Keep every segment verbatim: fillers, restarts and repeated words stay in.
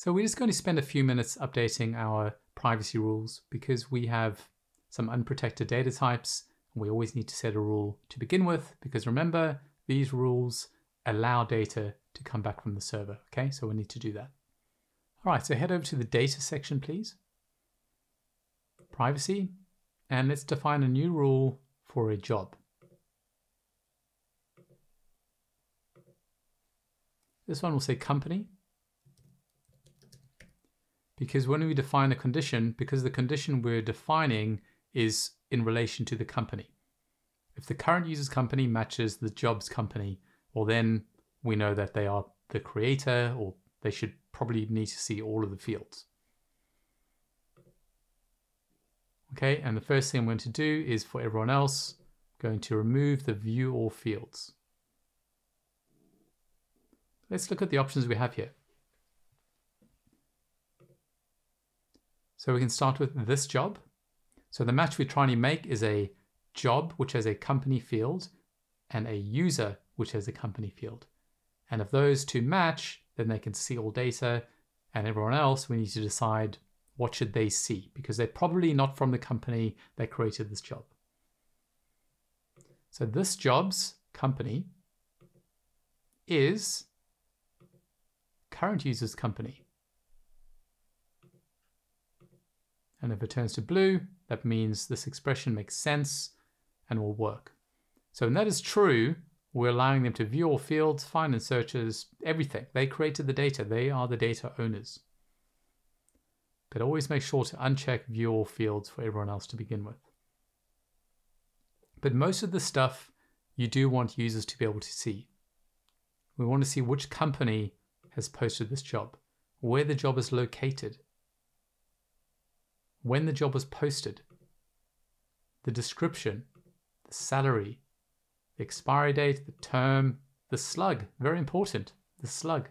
So we're just going to spend a few minutes updating our privacy rules because we have some unprotected data types. And we always need to set a rule to begin with, because remember, these rules allow data to come back from the server. Okay, so we need to do that. All right, so head over to the data section, please. Privacy, and let's define a new rule for a job. This one will say company, because when we define a condition, because the condition we're defining is in relation to the company. If the current user's company matches the job's company, well then we know that they are the creator, or they should probably need to see all of the fields. Okay, and the first thing I'm going to do is for everyone else, I'm going to remove the view all fields. Let's look at the options we have here. So we can start with this job. So the match we're trying to make is a job which has a company field and a user which has a company field. And if those two match, then they can see all data, and everyone else, we need to decide what should they see, because they're probably not from the company that created this job. So this job's company is current user's company. And if it turns to blue, that means this expression makes sense and will work. So when that is true, we're allowing them to view all fields, find and searches, everything. They created the data. They are the data owners. But always make sure to uncheck view all fields for everyone else to begin with. But most of the stuff you do want users to be able to see. We want to see which company has posted this job, where the job is located, when the job was posted, the description, the salary, the expiry date, the term, the slug, very important, the slug.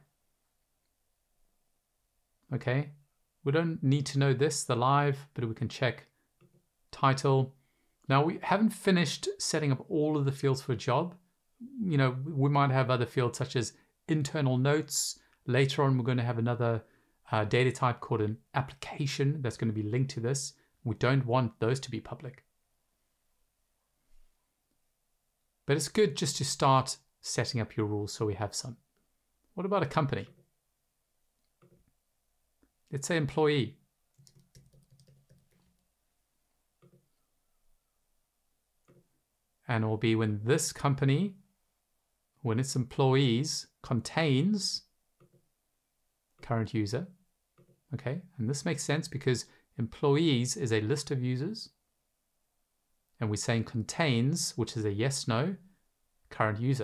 Okay, we don't need to know this, the live, but we can check title. Now we haven't finished setting up all of the fields for a job. You know, we might have other fields such as internal notes. Later on, we're going to have another uh, data type called an application that's going to be linked to this. We don't want those to be public. But it's good just to start setting up your rules so we have some. What about a company? Let's say employee. And it will be when this company, when its employees contains current user. Okay, and this makes sense because employees is a list of users. And we're saying contains, which is a yes, no, current user.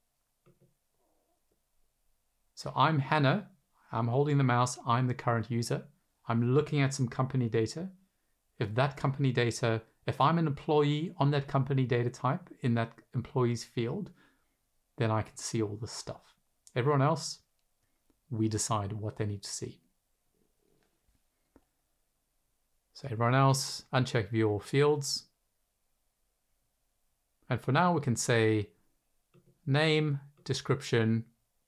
So I'm Hannah, I'm holding the mouse, I'm the current user. I'm looking at some company data. If that company data, if I'm an employee on that company data type in that employees field, then I can see all this stuff. Everyone else, we decide what they need to see. So everyone else, uncheck view all fields. And for now, we can say name, description,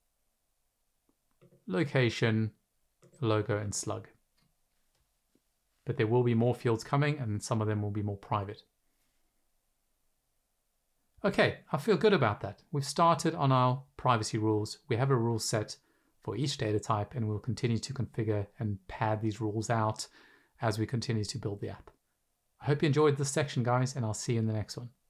location, logo, and slug. But there will be more fields coming, and some of them will be more private. Okay, I feel good about that. We've started on our privacy rules. We have a rule set for each data type, and we'll continue to configure and pad these rules out as we continue to build the app. I hope you enjoyed this section, guys, and I'll see you in the next one.